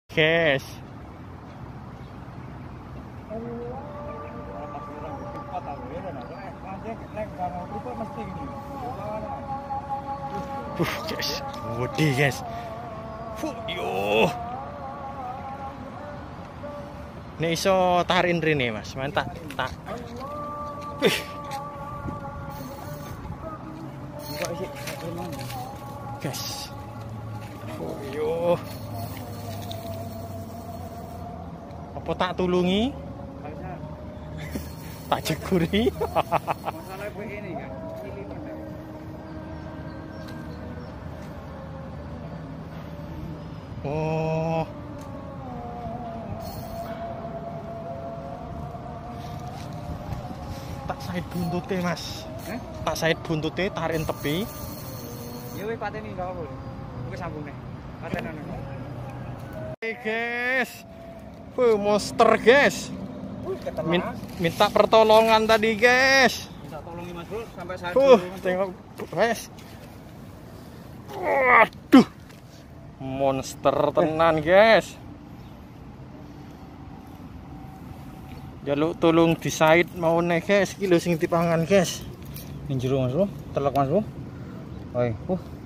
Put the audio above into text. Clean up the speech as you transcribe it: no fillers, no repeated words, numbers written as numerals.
Guys. Guys, gede guys. Yo. Nek iso tarin rene Mas, mantap tak. Guys. Yo. Apa tak tulungi? Tak jeguri. Masalah ini kan. Oh. Tak sait buntute, Mas. Tak sait buntute tarik tepi. Ya wis pateni enggak apa. Wis sambung nih. Patenan. Hey guys. Monster guys. Minta pertolongan tadi guys. Minta tolongi Mas Bro sampai saat tengok guys. Waduh. Monster tenan guys. Jaluk tolong disait mau nih guys, kilo sing dipangan guys. Ning jero Mas Bro, telek Mas Bro. Oi,